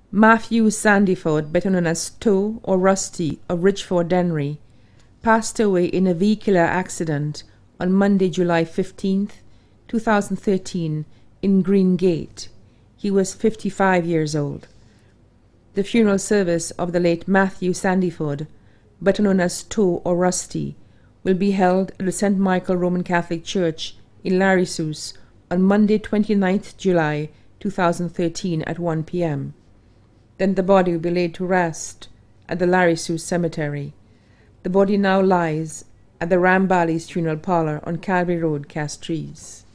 Matthew Sandiford, better known as Toe or Rusty of Richford Dennery, passed away in a vehicular accident on Monday, July 15th, 2013, in Green Gate. He was 55 years old. The funeral service of the late Matthew Sandiford, better known as Toe or Rusty, will be held at the St. Michael Roman Catholic Church in Larissus on Monday, 29th July 2013 at 1 p.m. Then the body will be laid to rest at the Larissus Cemetery. The body now lies at the Ramballi's Funeral Parlour on Calvary Road, Castries.